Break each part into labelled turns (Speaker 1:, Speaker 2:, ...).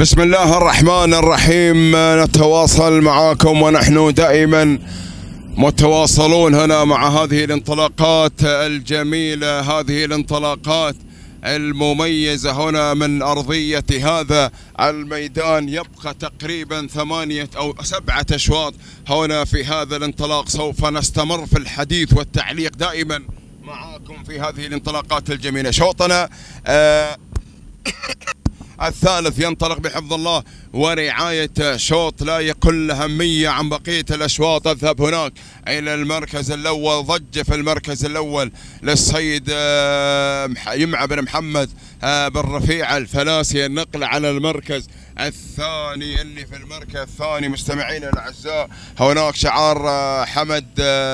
Speaker 1: بسم الله الرحمن الرحيم. نتواصل معاكم ونحن دائما متواصلون هنا مع هذه الانطلاقات الجميلة، هذه الانطلاقات المميزة هنا من أرضية هذا الميدان. يبقى تقريبا 8 أو 7 أشواط هنا في هذا الانطلاق. سوف نستمر في الحديث والتعليق دائما معاكم في هذه الانطلاقات الجميلة. شوطنا الثالث ينطلق بحفظ الله ورعاية، شوط لا يقل أهمية عن بقية الأشواط. أذهب هناك إلى المركز الأول. ضج في المركز الأول للسيد يمعى بن محمد بن رفيع الفلاسي. النقل على المركز الثاني. اللي في المركز الثاني مستمعينا الأعزاء هناك شعار حمد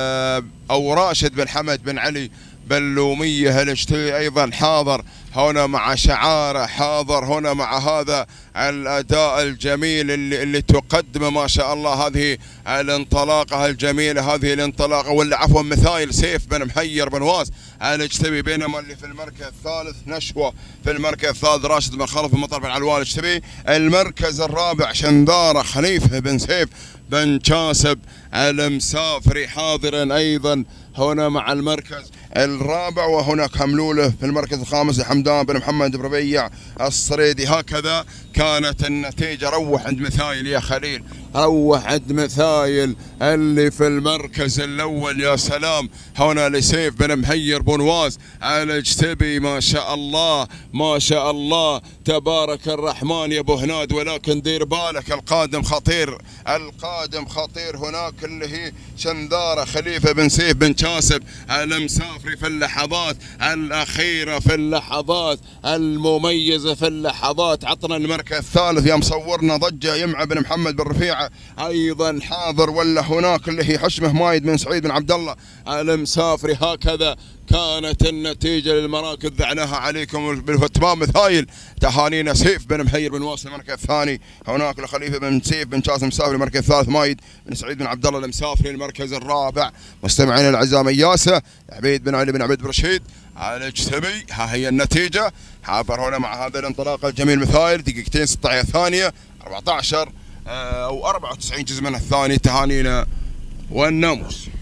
Speaker 1: أو راشد بن حمد بن علي بلومية الاشتري أيضا حاضر هنا مع شعار حاضر هنا مع هذا الأداء الجميل اللي تقدم ما شاء الله هذه الانطلاقة الجميلة، هذه الانطلاقة ولا عفوا مثايل سيف بن محير بن واس الاجتبي. بينما اللي في المركز الثالث نشوة في المركز الثالث راشد بن خلف بن مطر بن علوان الاجتبي. المركز الرابع شندارة خليفة بن سيف بن شاسب المسافري حاضرا أيضا هنا مع المركز الرابع. وهناك هملوله في المركز الخامس حمدان بن محمد بن ربيع الصريدي. هكذا كانت النتيجة. روح عند مثايل يا خليل، روح عند مثايل. اللي في المركز الأول يا سلام هنا لسيف بن مهير بن واز الاجتبي. ما شاء الله ما شاء الله تبارك الرحمن يا ابو هناد. ولكن دير بالك القادم خطير، القادم خطير. هناك اللي هي شندارة خليفة بن سيف بن شاسب المسافري في اللحظات الأخيرة، في اللحظات المميزة، في اللحظات. عطنا المركز الثالث يا مصورنا ضجة يمعى بن محمد بن رفيعة أيضا حاضر. ولا هناك اللي هي حشمه مايد بن سعيد بن عبد الله المسافري. هكذا كانت النتيجة للمراكز. ذعناها عليكم بالتمام مثايل. تهانينا سيف بن مهير بن واصل المركز الثاني. هناك لخليفة بن سيف بن شاسم المسافري المركز الثالث. مايد بن سعيد بن عبد الله المسافري المركز الرابع. مستمعينا الاعزاء مياسة عبيد بن علي بن عبيد بن رشيد الاجتبي. ها هي النتيجة. حاضر هنا مع هذا الانطلاق الجميل مثايل. دقيقتين 16 ثانية 14 أو 94 جزء من الثاني. تهانينا والناموس.